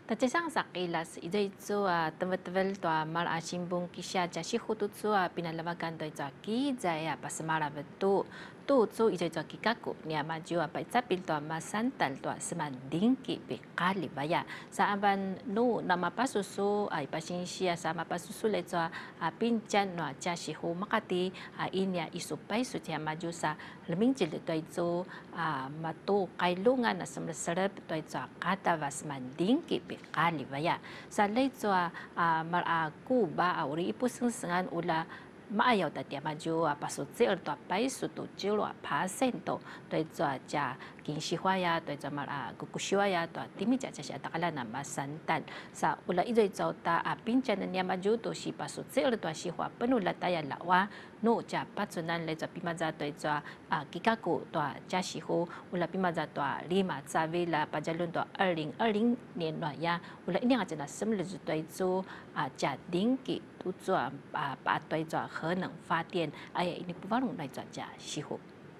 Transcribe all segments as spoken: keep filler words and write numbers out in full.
Tadi sang sakilas ito ito ah tevel-tevel to mal asimbung kisya jasi khutu tu ah pinalawagan to ito ki jaya pasemara betu tu tu ito ito kikaku ni amaju apa itsapil to masantal to semanding ki pikali baya sa aban no nama pasusu ay pasinsya sa mapasusu leto ah pincan no jasi hu makati ah inya isupay su tia maju sa leming jil to ito ah matu kailungan na semleserep to ito kata wasmanding ki kali baya sa leto a mara Cuba uri ipusengsengan ula maayaw tatia maju pasut sir to pai sutu jilo pasento to ito ja kinshihwaya to ito mara gukushiwaya to timi ja ja takala na masantal sa ula ito ito ta pincan niya maju to si pasut sir to shihwa penula taya lawa no ja patsunan leto pimaza to ito kikaku to ja shihu ula pimaza to lima savila pajalun to erling erling年暖呀，为了一年真的什么日子对做啊家庭给都做啊把对做核能发电，哎呀，你不放用来做家西湖。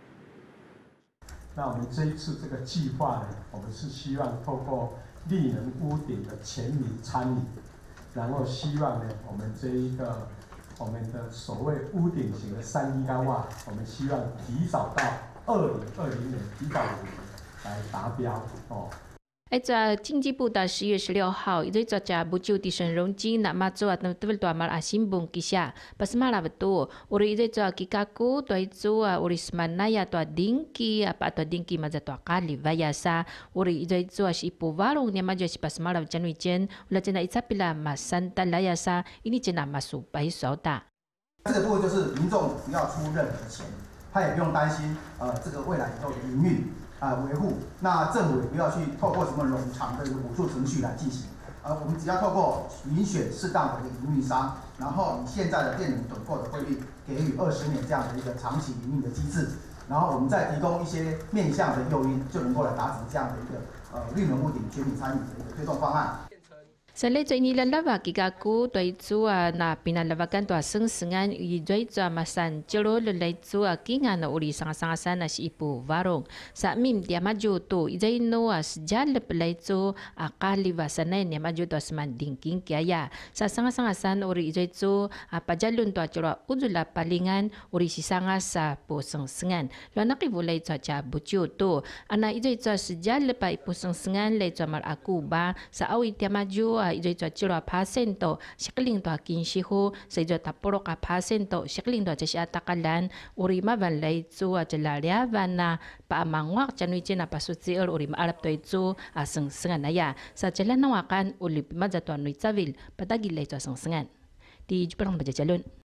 那我们这一次这个计划呢，我们是希望透过绿能屋顶的全民参与，然后希望呢，我们这一个我们的所谓屋顶型的三一高瓦，我们希望提早到二零二零年，提早五年来达标哦。 哎，这经济部的十月十六号，itu itu aja bucu di senrongji nak masuk atau betul tu amal asimbung kisah. Pas malah betul. Uri itu itu kikaku, tu itu uri semana ya tu dingki apa tu dingki maja tu kali vayasa. Uri itu itu si ipu warung ni maja si pas malah janu ijen. Ulah cina isapila masanta layasa. Ini cina masuk bayi sauda. 这个部分就是民众不要出任何的钱，他也不用担心呃这个未来以后的营运。 啊、呃，维护，那政府也不要去透过什么冗长的一个补助程序来进行，呃，我们只要透过遴选适当的一个营运商，然后以现在的电能趸购的汇率给予二十年这样的一个长期营运的机制，然后我们再提供一些面向的诱因，就能够来达成这样的一个呃绿能屋顶全民参与的一个推动方案。 Sa leto inilalawa kikaku to itu na pinalawagan to sengsengan ito itu masan jero lelai itu kingan uri sangat-sangat na si ipu warung sa mim dia maju to ito ino sejal pelai itu akali wasanay dia maju to semanding king kaya sa sangat-sangat uri ito itu pajalun to jero udula palingan uri si sangat sa po sengsengan lo nakibulay to cha bucu to ana ito itu sejal pa ipu sengsengan lay to mar aku ba sa awi dia maju ito ito jero pasento sikling to kinshiho sa ito taporo ka pasento sikling to sa atakalan uri maban lay ito jalariavan na paamangwak chanui china pasutsier uri maalap to ito asengsengan naya sa jalan nawakan uli pimadza to anui tsavil patagil lay ito asengsengan di Jepang baja jalun.